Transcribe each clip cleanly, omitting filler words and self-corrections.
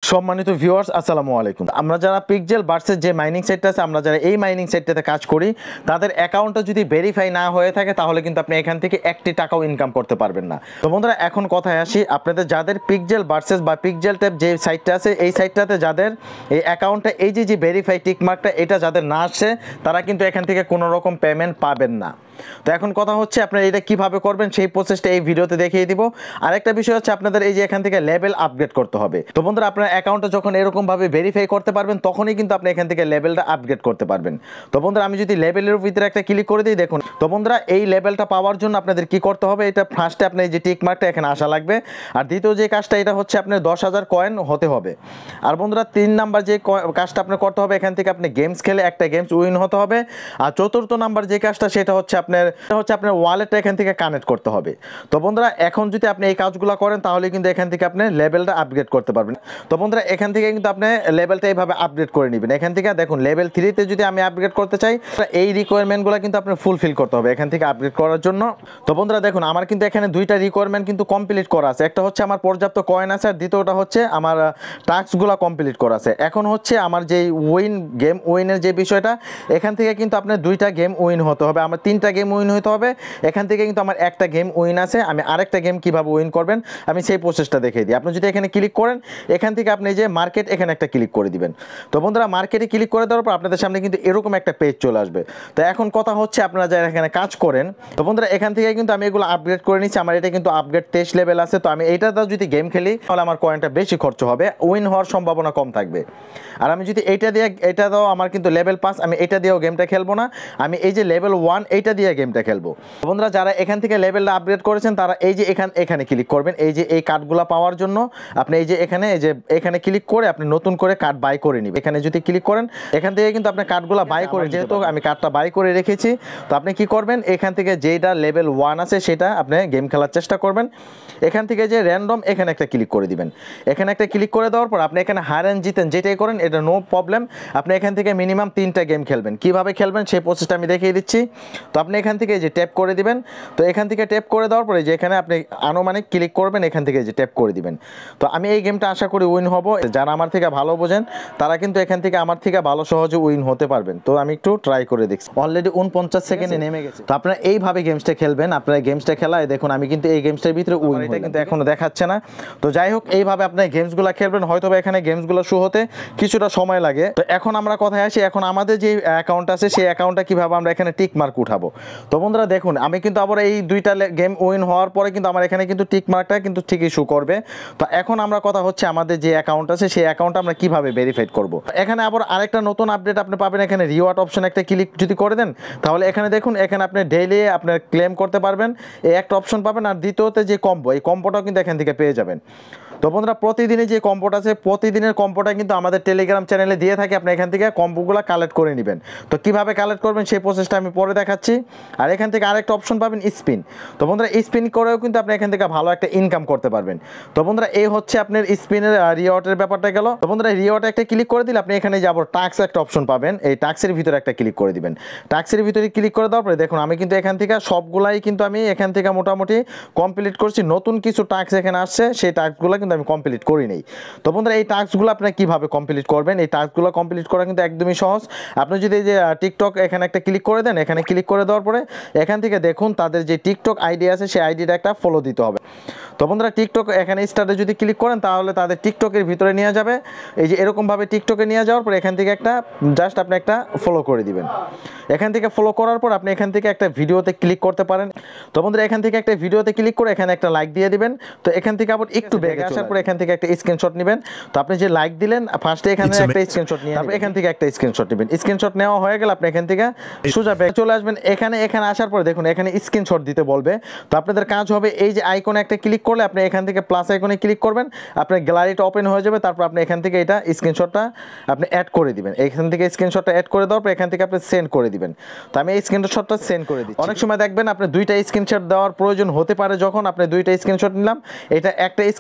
সম্মানিত ভিউয়ার্স আসসালামু আলাইকুম। আমরা যারা পিক্সেল ভার্সেস যে মাইনিং সাইটটা আছে, আমরা যারা এই মাইনিং সাইটটাতে কাজ করি, তাদের অ্যাকাউন্টটা যদি ভেরিফাই না হয়ে থাকে তাহলে কিন্তু আপনি এখান থেকে একটি টাকাও ইনকাম করতে পারবেন না। তো বন্ধুরা, এখন কথায় আসি, আপনাদের যাদের পিক্সেল ভার্সেস বা পিক্সেল ট্যাব যে সাইটটা আছে, এই সাইটটাতে যাদের এই অ্যাকাউন্টে এই যে ভেরিফাই টিকমার্কটা এটা যাদের না আসছে, তারা কিন্তু এখান থেকে কোনো রকম পেমেন্ট পাবেন না। তো এখন কথা হচ্ছে আপনারা এটা কিভাবে করবেন সেই প্রসেসটা এই ভিডিওতে দেখিয়ে দিব। আরেকটা বিষয় হচ্ছে আপনাদের এই যে এখান থেকে লেভেল আপগ্রেড করতে হবে। তো বন্ধুরা, আপনার অ্যাকাউন্টটা যখন এরকম ভাবে ভেরিফাই করতে পারবেন তখনই কিন্তু আপনি এখান থেকে লেভেলটা আপগ্রেড করতে পারবেন। তো বন্ধুরা, আমি যদি লেভেলের ভিতরে একটা ক্লিক করে দিই, দেখুন তো বন্ধুরা, এই লেভেলটা পাওয়ার জন্য আপনাদের কি করতে হবে, এটা ফার্স্টে আপনি এই যে টিক মার্কটা এখানে আসা লাগবে। আর দ্বিতীয় যে কাজটা, এটা হচ্ছে আপনার 10,000 কয়েন হতে হবে। আর বন্ধুরা, 3 নাম্বার যে কাজটা আপনার করতে হবে, এখান থেকে আপনি গেমস খেলে একটা গেমস উইন হতে হবে। আর চতুর্থ নাম্বার যে কাজটা, সেটা হচ্ছে আপনার ওয়ালেটটা এখান থেকে কানেক্ট করতে হবে। তো বন্ধুরা, এখন যদি আপনি এই কাজগুলো করেন তাহলে কিন্তু এখান থেকে আপনি লেভেলটা আপগ্রেড করতে পারবেন। তো বন্ধুরা, এখান থেকে কিন্তু আপনি লেভেলটা এইভাবে আপগ্রেড করে নেবেন। এখান থেকে দেখুন লেভেল 3-তে যদি আমি আপগ্রেড করতে চাই, এই রিকোয়ারমেন্টগুলো কিন্তু আপনি ফুলফিল করতে হবে এখান থেকে আপগ্রেড করার জন্য। তো বন্ধুরা দেখুন, আমার কিন্তু এখানে দুইটা রিকোয়ারমেন্ট কিন্তু কমপ্লিট করা আছে। একটা হচ্ছে আমার পর্যাপ্ত কয়েন আছে, আর দ্বিতীয়টা হচ্ছে আমার টাস্কগুলো কমপ্লিট করা আছে। এখন হচ্ছে আমার যে গেম উইনের যে বিষয়টা, এখান থেকে কিন্তু আপনার 2টা গেম উইন হতে হবে, আমার 3টা গেম উইন হতে হবে। এখান থেকে কিন্তু আমার একটা গেম উইন আছে, আমি আরেকটা গেম কিভাবে উইন করবেন আমি সেই প্রসেসটা দেখিয়ে দিই। আপনি যদি এখানে ক্লিক করেন, এখান থেকে আপনি যে মার্কেট এখানে একটা ক্লিক করে দিবেন। তো বন্ধুরা, মার্কেটে ক্লিক করে দেওয়ার পর আপনাদের সামনে কিন্তু এরকম একটা পেজ চলে আসবে। তো এখন কথা হচ্ছে, আপনারা যারা এখানে কাজ করেন, তো বন্ধুরা এখান থেকে কিন্তু আমি এগুলো আপগ্রেড করে নিচ্ছি। আমার এটা কিন্তু আপগ্রেড 23 লেভেল আছে। তো আমি এইটাতে যদি গেম খেলি তাহলে আমার কয়েনটা বেশি খরচ হবে, উইন হওয়ার সম্ভাবনা কম থাকবে। আর আমি যদি এটা দাও, আমার কিন্তু লেভেল 5, আমি এটা দিয়েও গেমটা খেলবো না, আমি এই যে লেভেল 1 এইটা দিয়ে গেমটা খেলবো। বন্ধুরা, যারা এখান থেকে লেভেলটা আপগ্রেড করেছেন তারা এই যে এখানে ক্লিক করবেন। এই যে এই কার্ডগুলো পাওয়ার জন্য আপনি এই যে এখানে ক্লিক করে আপনি নতুন করে কার্ড বাই করে নিবেন। এখানে যদি ক্লিক করেন, এখান থেকে কিন্তু আপনি কার্ডগুলো বাই করে, যেহেতু আমি কার্ডটা বাই করে রেখেছি, তো আপনি কি করবেন, এখান থেকে যেটা লেভেল 1 আছে সেটা আপনি গেম খেলার চেষ্টা করবেন। এখান থেকে যে র্যান্ডম এখানে একটা ক্লিক করে দিবেন। এখানে একটা ক্লিক করে দেওয়ার পর আপনি এখানে হারেন জিতেন যেটাই করেন, এটা নো প্রবলেম। আপনি এখান থেকে মিনিমাম 3টা গেম খেলবেন। কিভাবে খেলবেন সেই প্রসেসটা আমি দেখিয়ে দিচ্ছি। তো আপনি এখান থেকে যে ট্যাপ করে দিবেন। তো এখান থেকে ট্যাপ করে দেওয়ার পরে যে এখানে আপনি আনুমানিক ক্লিক করবেন, এখান থেকে যে ট্যাপ করে দিবেন। তো আমি এই গেমটা আশা করি উইন হব। যারা আমার থেকে ভালো বোঝেন তারা কিন্তু এখান থেকে আমার থেকে ভালো সহজে উইন হতে পারবেন। তো আমি একটু ট্রাই করে দেখছি, অলরেডি 49 সেকেন্ডে নেমে গেছে। তো আপনারা এইভাবে গেমসটা খেলবেন। আপনারা গেমসটা খেলায় দেখুন আমি কিন্তু এই গেমসটার ভিতরে উইন, এটা কিন্তু এখনো দেখাচ্ছে না। তো যাই হোক, এইভাবে আপনার গেমসগুলো খেলবেন। হয়তো এখানে গেমসগুলো শো হতে কিছুটা সময় লাগে। তো এখন আমরা কথায় আসি, এখন আমাদের যে অ্যাকাউন্ট আছে সেই অ্যাকাউন্টটা কিভাবে আমরা এখানে টিক মার্ক উঠাবো। তো বন্ধুরা দেখুন, আমি কিন্তু আবার এই 2টা গেম উইন হওয়ার পরে কিন্তু আমার এখানে কিন্তু টিক মার্কটা কিন্তু ঠিকই শো করবে। তো এখন আমরা কথা হচ্ছে আমাদের যে অ্যাকাউন্ট আছে সেই অ্যাকাউন্টটা আমরা কিভাবে ভেরিফাইড করব। এখানে আবার আরেকটা নতুন আপডেট আপনি পাবেন। এখানে রিওয়ার্ড অপশন একটা ক্লিক যদি করে দেন, তাহলে এখানে দেখুন এখানে আপনি ডেইলি আপনার ক্লেম করতে পারবেন, এই একটা অপশন পাবেন। আর দ্বিতীয়তে যে কম্বো, এই কম্বোটাও কিন্তু এখান থেকে পেয়ে যাবেন। তো বন্ধুরা, প্রতিদিনের যে কম্বোটা আছে, প্রতিদিনের কম্বোটা কিন্তু আমাদের টেলিগ্রাম চ্যানেলে দিয়ে থাকি। আপনি এখান থেকে কম্বোগুলো কালেক্ট করে নেবেন। তো কিভাবে কালেক্ট করবেন সেই প্রসেসটা আমি পরে দেখাচ্ছি। আর এখান থেকে আরেকটা অপশন পাবেন স্পিন। তো বন্ধুরা, স্পিন করেও কিন্তু আপনি এখান থেকে ভালো একটা ইনকাম করতে পারবেন। তো বন্ধুরা, এই হচ্ছে আপনার স্পিনের রিওয়ার্ডের ব্যাপারটা গেল। তো বন্ধুরা, রিওয়ার্ড একটা ক্লিক করে দিলে আপনি এখানে যাবো টাস্ক একটা অপশন পাবেন, এই টাস্কের ভিতরে একটা ক্লিক করে দিবেন। টাস্কের ভিতরে ক্লিক করে দেওয়ার পরে দেখুন আমি কিন্তু এখান থেকে সবগুলাই কিন্তু আমি এখান থেকে মোটামুটি কমপ্লিট করছি। নতুন কিছু টাস্ক এখানে আসছে, সেই টাস্কগুলো কিন্তু আমি কমপ্লিট করি নাই। তো বন্ধুরা, এই টাস্কগুলো আপনারা কিভাবে কমপ্লিট করবেন, এই টাস্কগুলো কমপ্লিট করা কিন্তু একদমই সহজ। আপনি যদি এই যে টিকটক এখানে একটা ক্লিক করে দেন, এখানে ক্লিক করে দেওয়ার পরে এখান থেকে দেখুন তাদের যে টিকটক আইডি আছে সেই আইডিটা একটা ফলো দিতে হবে। তো বন্ধুরা, টিকটক এখানে স্টার্টে যদি ক্লিক করেন তাহলে তাদের টিকটকের ভিতরে নিয়ে যাবে। এই যে এরকমভাবে টিকটকে নিয়ে যাওয়ার পর এখান থেকে একটা জাস্ট আপনি একটা ফলো করে দিবেন। এখান থেকে ফলো করার পর আপনি এখান থেকে একটা ভিডিওতে ক্লিক করতে পারেন। তো বন্ধুরা, এখান থেকে একটা ভিডিওতে ক্লিক করে এখানে একটা লাইক দিয়ে দিবেন। তো এখান থেকে আবার একটু ব্যাগে আসার পর এখান থেকে একটা স্ক্রিনশট নেবেন। তো আপনি যে লাইক দিলেন ফার্স্টে এখানে একটা স্ক্রিনশট নিয়ে তারপর এখান থেকে একটা স্ক্রিনশট নেবেন। স্ক্রিনশট নেওয়া হয়ে গেলে আপনি এখান থেকে সোজা ব্যাক চলে আসবেন। এখানে আসার পর দেখুন এখানে স্ক্রিনশট দিতে বলবে। তো আপনাদের কাজ হবে এই যে আইকনে একটা ক্লিক করলে আপনি এখান থেকে প্লাস আইকনে ক্লিক করবেন, আপনার গ্যালারিটা ওপেন হয়ে যাবে। তারপর আপনি এখান থেকে এটা স্ক্রিনশটটা আপনি অ্যাড করে দিবেন। এখান থেকে স্ক্রিনশটটা অ্যাড করে দেওয়ার পর এখান থেকে আপনি সেন্ড করে দিবেন। তো আমি এই স্ক্রিনশটটা সেন্ড করে দিচ্ছি। অনেক সময় দেখবেন আপনি 2টা স্ক্রিনশট দেওয়ার প্রয়োজন হতে পারে, যখন আপনি 2টা স্ক্রিনশট নিলাম, এটা একটা স্ক্রিনশট দিলে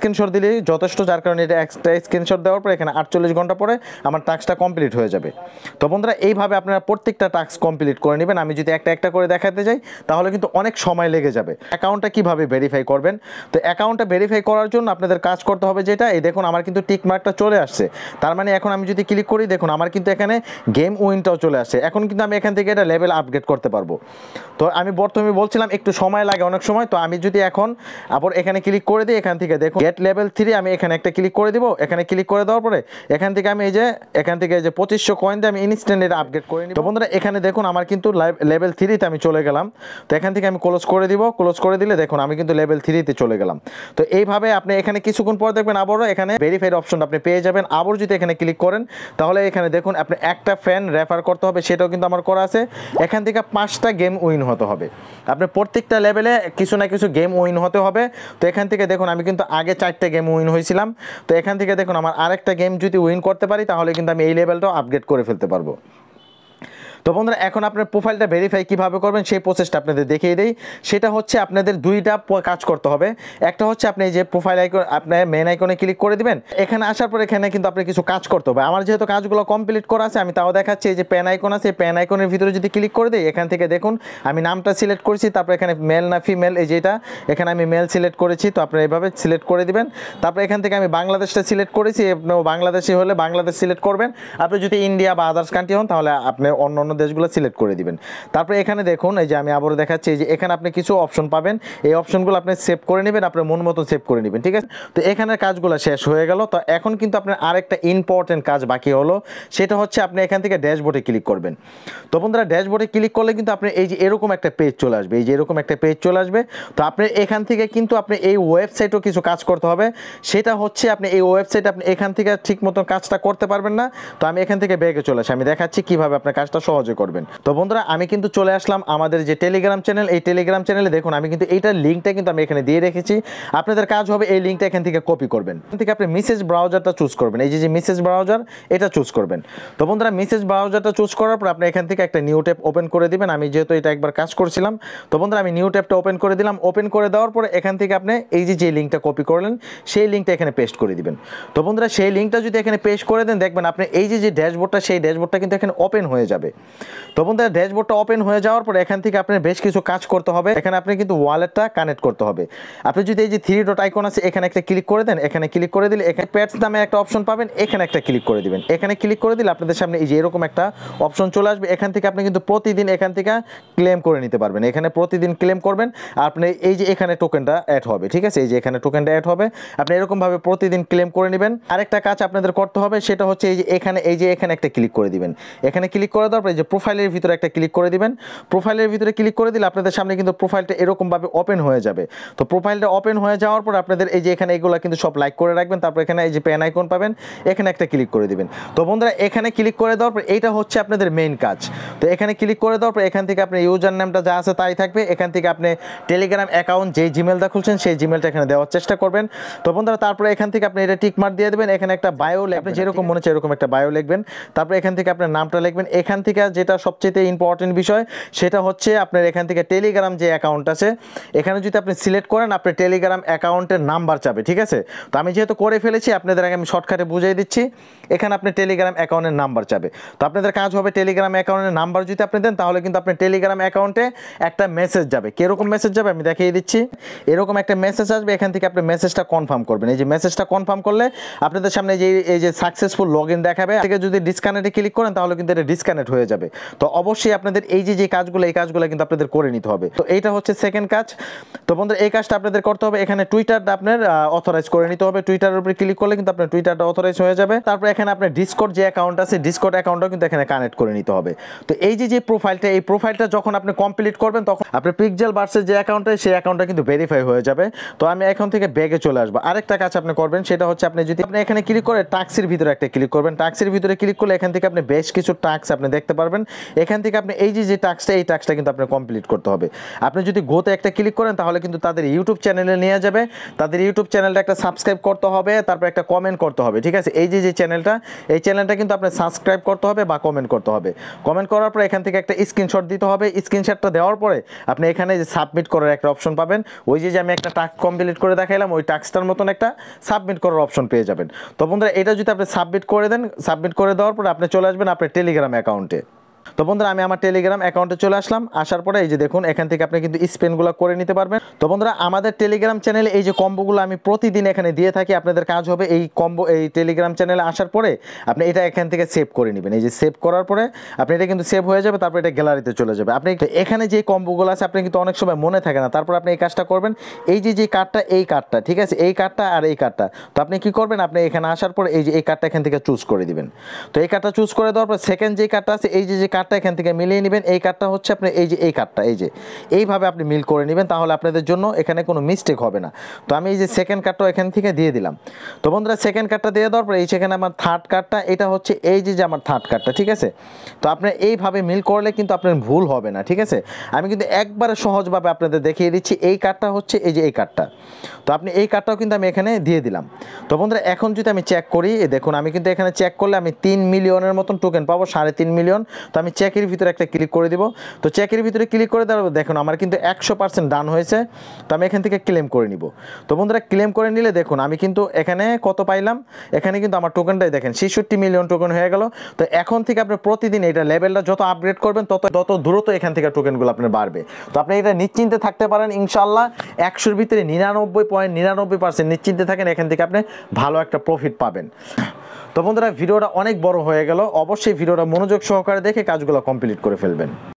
দিলেই যথেষ্ট, যার কারণে এটা এক্সট্রা স্ক্রিনশট দেওয়ার পর এখানে 48 ঘন্টা পরে আমার টাস্কটা কমপ্লিট হয়ে যাবে। তো বন্ধুরা এইভাবে আপনারা প্রত্যেকটা টাস্ক কমপ্লিট করে নেবেন। আমি যদি একটা একটা করে দেখাতে যাই তাহলে কিন্তু অনেক সময় লেগে যাবে। অ্যাকাউন্টটা কিভাবে ভেরিফাই করবেন, তো অ্যাকাউন্টটা ভেরিফাই করার জন্য আপনাদের কাজ করতে হবে যেটা, এই দেখুন আমার কিন্তু টিক মার্কটা চলে আসছে। তার মানে এখন আমি যদি ক্লিক করি দেখুন আমার কিন্তু এখানে গেম উইনটাও চলে আসছে। এখন কিন্তু আমি এখান থেকে এটা লেভেল আপগ্রেড করতে পারবো। তো আমি প্রথমে বলছিলাম একটু সময় লাগে অনেক সময়, তো আমি যদি এখন আবার এখানে ক্লিক করে দিই, এখান থেকে দেখুন গেট লেভেল 3 আমি এখানে একটা ক্লিক করে দিব। এখানে ক্লিক করে দেওয়ার পরে এখান থেকে আমি এই যে 2500 কয়েন দিয়ে আমি ইনস্ট্যান্ট এটা আপগ্রেড করে নিব। তো বন্ধুরা এখানে দেখুন আমার কিন্তু লেভেল 3 তে আমি চলে গেলাম। তো এখান থেকে আমি ক্লোজ করে দিব। ক্লোজ করে দিলে দেখুন আমি কিন্তু লেভেল 3 তে চলে গেলাম। তো এইভাবে আপনি এখানে কিছুক্ষণ পর দেখবেন আবারও এখানে ভেরিফাইড অপশন আপনি পেয়ে যাবেন। আবার যদি এখানে ক্লিক করেন তাহলে এখানে দেখুন আপনি একটা ফ্যান রেফার করতে হবে, সেটাও কিন্তু আমার করা আছে। এখান থেকে 5টা গেম উইন হতে হবে। আপনার প্রত্যেকটা লেভেলে কিছু না কিছু গেম উইন হতে হবে। তো এখান থেকে দেখুন আমি কিন্তু আগে 4টা গেম উইন হয়েছিলাম। তো এখান থেকে দেখুন আমার আরেকটা গেম যদি উইন করতে পারি তাহলে কিন্তু আমি এই লেভেলটাও আপগ্রেড করে ফেলতে পারবো। তো বন্ধুরা এখন আপনার প্রোফাইলটা ভেরিফাই কিভাবে করবেন সেই প্রসেসটা আপনাদের দেখিয়ে দেই। সেটা হচ্ছে আপনাদের দুইটা কাজ করতে হবে। একটা হচ্ছে আপনি এই যে প্রোফাইল আইকন, আপনার মেন আইকনে ক্লিক করে দিবেন। এখানে আসার পর এখানে কিন্তু আপনি কিছু কাজ করতে হবে। আমার যেহেতু কাজগুলো কমপ্লিট করা আছে আমি তাও দেখাচ্ছি। এই যে পেন আইকন আছে, পেন আইকনের ভিতরে যদি ক্লিক করে দিই এখান থেকে দেখুন আমি নামটা সিলেক্ট করেছি, তারপর এখানে মেল না ফিমেল, এই যেটা এখানে আমি মেল সিলেক্ট করেছি। তো আপনারা এইভাবে সিলেক্ট করে দিবেন। তারপর এখান থেকে আমি বাংলাদেশটা সিলেক্ট করেছি, আপনি বাংলাদেশি হলে বাংলাদেশ সিলেক্ট করবেন। আপনি যদি ইন্ডিয়া বা আদার্স কান্ট্রি হন তাহলে আপনি অন্য দেশগুলো সিলেক্ট করে দিবেন। তারপরে এখানে দেখুন এই যে আমি আবারও দেখাচ্ছি, এই যে এখানে আপনি কিছু অপশন পাবেন, এই অপশনগুলো আপনি সেভ করে নেবেন, আপনার মন মতো সেভ করে নেবেন, ঠিক আছে। তো এখানের কাজগুলো শেষ হয়ে গেল। তো এখন কিন্তু আপনার আরেকটা ইম্পর্টেন্ট কাজ বাকি হলো, সেটা হচ্ছে আপনি এখান থেকে ড্যাশবোর্ডে ক্লিক করবেন। তো বন্ধুরা ড্যাশবোর্ডে ক্লিক করলে কিন্তু আপনি এই যে এরকম একটা পেজ চলে আসবে, এই যে এরকম একটা পেজ চলে আসবে। তো আপনি এখান থেকে কিন্তু আপনি এই ওয়েবসাইটেও কিছু কাজ করতে হবে। সেটা হচ্ছে আপনি এই ওয়েবসাইট আপনি এখান থেকে ঠিক মতন কাজটা করতে পারবেন না। তো আমি এখান থেকে ব্যাগে চলে আসি, আমি দেখাচ্ছি কিভাবে আপনার কাজটা সহজে করবেন। তো বন্ধুরা আমি কিন্তু চলে আসলাম আমাদের যে টেলিগ্রাম চ্যানেল, এই টেলিগ্রাম চ্যানেলে দেখুন আমি কিন্তু এইটার লিঙ্কটা কিন্তু আমি এখানে দিয়ে রেখেছি। আপনাদের কাজ হবে এই লিঙ্কটা এখান থেকে কপি করবেন। এখান থেকে আপনি মেসেজ ব্রাউজারটা চুজ করবেন, এই যে মেসেজ ব্রাউজার এটা চুজ করবেন। তো বন্ধুরা মেসেজ ব্রাউজারটা চুজ করার পর আপনি এখান থেকে একটা নিউ ট্যাব ওপেন করে দিবেন। আমি যেহেতু এটা একবার কাজ করছিলাম, তো বন্ধুরা আমি নিউ ট্যাবটা ওপেন করে দিলাম। ওপেন করে দেওয়ার পরে এখান থেকে আপনি এই যে লিঙ্কটা কপি করলেন সেই লিঙ্কটা এখানে পেস্ট করে দিবেন। তো বন্ধুরা সেই লিঙ্কটা যদি এখানে পেস্ট করে দেন দেখবেন আপনি এই যে ড্যাশবোর্ডটা, সেই ড্যাশবোর্ডটা কিন্তু এখানে ওপেন হয়ে যাবে। তো বন্ধুরা ড্যাশবোর্ডটা ওপেন হয়ে যাওয়ার পর এখান থেকে আপনার বেশ কিছু কাজ করতে হবে। এখানে আপনি কিন্তু ওয়ালেটটা কানেক্ট করতে হবে। আপনি যদি এই যে 3 ডট আইকন আছে এখানে একটা ক্লিক করে দেন, এখানে ক্লিক করে দিলে এখানে প্যাডস নামে একটা অপশন পাবেন, এখানে একটা ক্লিক করে দিবেন। এখানে ক্লিক করে দিলে আপনাদের সামনে এই যে এরকম একটা অপশন চলে আসবে। এখান থেকে আপনি কিন্তু প্রতিদিন এখান থেকে ক্লেম করে নিতে পারবেন। এখানে প্রতিদিন ক্লেম করবেন, আপনি এই যে এখানে টোকেনটা অ্যাড হবে, ঠিক আছে, এই যে এখানে টোকেনটা অ্যাড হবে, আপনি এরকম ভাবে প্রতিদিন ক্লেম করে নেবেন। আরেকটা কাজ আপনাদের করতে হবে সেটা হচ্ছে এই যে এখানে একটা ক্লিক করে দিবেন। এখানে ক্লিক করে দেওয়ার পর এই যে প্রোফাইলের ভিতরে একটা ক্লিক করে দিবেন। প্রোফাইলের ভিতরে ক্লিক করে দিলে আপনাদের সামনে কিন্তু প্রোফাইলটা এরকমভাবে ওপেন হয়ে যাবে। তো প্রোফাইলটা ওপেন হয়ে যাওয়ার পর আপনাদের এই যে এখানে এগুলো কিন্তু সব লাইক করে রাখবেন। তারপর এখানে এই যে পেন আইকন পাবেন, এখানে একটা ক্লিক করে দিবেন। তো বন্ধুরা এখানে ক্লিক করে দেওয়ার পর এইটা হচ্ছে আপনাদের মেইন কাজ। তো এখানে ক্লিক করে দেওয়ার পর এখান থেকে আপনার ইউজার নেমটা যা আছে তাই থাকবে। এখান থেকে আপনি টেলিগ্রাম অ্যাকাউন্ট যে জিমেলটা খুলছেন সেই জিমেলটা এখানে দেওয়ার চেষ্টা করবেন। তো বন্ধুরা তারপরে এখান থেকে আপনি এটা টিক মার্ক দিয়ে দেবেন। এখানে একটা বায়ো আপনি যেরকম মনে হচ্ছে এরকম একটা বায়ো লিখবেন। তারপরে এখান থেকে আপনার নামটা লিখবেন। এখান থেকে যেটা সবচেয়ে ইম্পর্টেন্ট বিষয় সেটা হচ্ছে আপনার এখান থেকে টেলিগ্রাম যে অ্যাকাউন্ট আছে এখানে যদি আপনি সিলেক্ট করেন আপনার টেলিগ্রাম অ্যাকাউন্টের নাম্বার চাবে, ঠিক আছে। তো আমি যেহেতু করে ফেলেছি আপনাদের আগে আমি শর্টকাটে বুঝিয়ে দিচ্ছি। এখানে আপনি টেলিগ্রাম অ্যাকাউন্টের নাম্বার চাবে। তো আপনাদের কাজ হবে টেলিগ্রাম অ্যাকাউন্টের নাম্বার যদি আপনি দেন তাহলে কিন্তু আপনার টেলিগ্রাম অ্যাকাউন্টে একটা মেসেজ যাবে। কিরকম মেসেজ যাবে আমি দেখিয়ে দিচ্ছি। এরকম একটা মেসেজ আসবে, এখান থেকে আপনি মেসেজটা কনফার্ম করবেন। এই যে মেসেজটা কনফার্ম করলে আপনাদের সামনে এই যে সাকসেসফুল লগ ইন দেখাবে। থেকে যদি ডিসকানেক্টে ক্লিক করেন তাহলে কিন্তু এটা ডিসকানেক্ট হয়ে যাবে। তো অবশ্যই আপনাদের এই যে কাজগুলো এই কাজগুলো কিন্তু আপনাদের করে নিতে হবে। তো এইটা হচ্ছে সেকেন্ড কাজ। তো বন্ধুরা এই কাজটা আপনাদের করতে হবে। এখানে টুইটারটা আপনার অথরাইজ করে নিতে হবে। টুইটারের উপরে ক্লিক করলে কিন্তু আপনার টুইটারটা অথরাইজ হয়ে যাবে। তারপর এখানে আপনার ডিসকর্ড যে অ্যাকাউন্ট আছে ডিসকর্ড অ্যাকাউন্টটাও কিন্তু এখানে কানেক্ট করে নিতে হবে। তো এই যে প্রোফাইলটা এই প্রোফাইলটা যখন আপনি কমপ্লিট করবেন তখন আপনার পিক্সেল বার্সের যে অ্যাকাউন্টটা সেই অ্যাকাউন্টটা কিন্তু ভেরিফাই হয়ে যাবে। তো আমি এখন থেকে ব্যাগে চলে আসবো। আরেকটা কাজ আপনি করবেন সেটা হচ্ছে আপনি এখানে ক্লিক করে টাস্কের ভিতরে একটা ক্লিক করবেন। টাস্কের ভিতরে ক্লিক করলে এখান থেকে আপনি বেশ কিছু টাস্ক আপনি দেখতে পারবেন। এখান থেকে আপনি এই যে টাস্কটা, এই টাস্কটা কিন্তু আপনার কমপ্লিট করতে হবে। আপনি যদি গোতে একটা ক্লিক করেন তাহলে কিন্তু তাদের ইউটিউব চ্যানেলে নিয়ে যাবে। তাদের ইউটিউব চ্যানেলটা একটা সাবস্ক্রাইব করতে হবে, তারপর একটা কমেন্ট করতে হবে, ঠিক আছে? এই যে চ্যানেলটা, এই চ্যানেলটা কিন্তু আপনার সাবস্ক্রাইব করতে হবে বা কমেন্ট করতে হবে। কমেন্ট করার পর এখান থেকে একটা স্ক্রিনশট দিতে হবে। স্ক্রিনশটটা দেওয়ার পরে আপনি এখানে যে সাবমিট করার একটা অপশন পাবেন। ওই যে আমি একটা টাস্ক কমপ্লিট করে দেখাইলাম, ওই টাস্কটার মতন একটা সাবমিট করার অপশন পেয়ে যাবেন। তো বন্ধুরা, এটা যদি আপনি সাবমিট করে দেন, সাবমিট করে দেওয়ার পরে আপনি চলে আসবেন আপনার টেলিগ্রাম অ্যাকাউন্টে। তো বন্ধুরা, আমি আমার টেলিগ্রাম অ্যাকাউন্টে চলে আসলাম। আসার পরে এই যে দেখুন, এখান থেকে আপনি কিন্তু স্পেনগুলো করে নিতে পারবেন। তো বন্ধুরা, আমাদের টেলিগ্রাম চ্যানেলে এই যে কম্বোগুলো আমি প্রতিদিন এখানে দিয়ে থাকি। আপনাদের কাজ হবে এই কম্বো, এই টেলিগ্রাম চ্যানেলে আসার পরে আপনি এটা এখান থেকে সেভ করে নেবেন। এই যে সেভ করার পরে আপনি এটা কিন্তু সেভ হয়ে যাবে, তারপর এটা গ্যালারিতে চলে যাবে। আপনি এখানে যে কম্বোগুলো আছে আপনি কিন্তু অনেক সময় মনে থাকে না, তারপর আপনি এই কাজটা করবেন। এই যে কার্ডটা, এই কার্ডটা, ঠিক আছে, এই কার্ডটা আর এই কার্ডটা। তো আপনি কি করবেন, আপনি এখানে আসার পরে এই যে এই কার্ডটা এখান থেকে চুজ করে দিবেন। তো এই কার্ডটা চুজ করে দেওয়ার পর সেকেন্ড যে কার্ডটা আছে, এই যে কার্ডটা এখান থেকে মিলিয়ে নেবেন। এই কার্ডটা হচ্ছে আপনি এই যে এই কার্ডটা, এই যে এইভাবে আপনি মিল করে নেবেন, তাহলে আপনাদের জন্য এখানে কোনো মিস্টেক হবে না। তো আমি এই যে সেকেন্ড কার্ডটা এখান থেকে দিয়ে দিলাম। তো বন্ধুরা, সেকেন্ড কার্ডটা দিয়ে দেওয়ার পর এই সেখানে আমার থার্ড কার্ডটা, এটা হচ্ছে এই যে আমার থার্ড কার্ডটা, ঠিক আছে? তো আপনি এইভাবে মিল করলে কিন্তু আপনার ভুল হবে না, ঠিক আছে? আমি কিন্তু একবারে সহজভাবে আপনাদের দেখিয়ে দিচ্ছি। এই কার্ডটা হচ্ছে এই যে এই কার্ডটা। তো আপনি এই কার্ডটাও কিন্তু আমি এখানে দিয়ে দিলাম। তো বন্ধুরা, এখন যদি আমি চেক করি, দেখুন আমি কিন্তু এখানে চেক করলে আমি 3 মিলিয়নের মতন টোকেন পাবো, 3.5 মিলিয়ন। তো আমি চেকের ভিতরে একটা ক্লিক করে দিব। তো চেকের ভিতরে ক্লিক করে দেওয়ার দেখুন আমার কিন্তু 100% ডান হয়েছে। তো আমি এখান থেকে ক্লেম করে নিব। তো বন্ধুরা, ক্লেম করে নিলে দেখুন আমি কিন্তু এখানে কত পাইলাম, এখানে কিন্তু আমার টোকেনটাই দেখেন 66 মিলিয়ন টোকেন হয়ে গেল। তো এখন থেকে আপনি প্রতিদিন এটা লেভেলটা যত আপগ্রেড করবেন তত দ্রুত এখান থেকে টোকেনগুলো আপনার বাড়বে। তো আপনি এটা নিশ্চিন্তে থাকতে পারেন, ইনশাল্লাহ 100-র ভিতরে 99.99% নিশ্চিন্তে থাকেন, এখান থেকে আপনি ভালো একটা প্রফিট পাবেন। তো বন্ধুরা, ভিডিওটা অনেক বড় হয়ে গেল। অবশ্যই ভিডিওটা মনোযোগ সহকারে দেখে কাজগুলো কমপ্লিট করে ফেলবেন।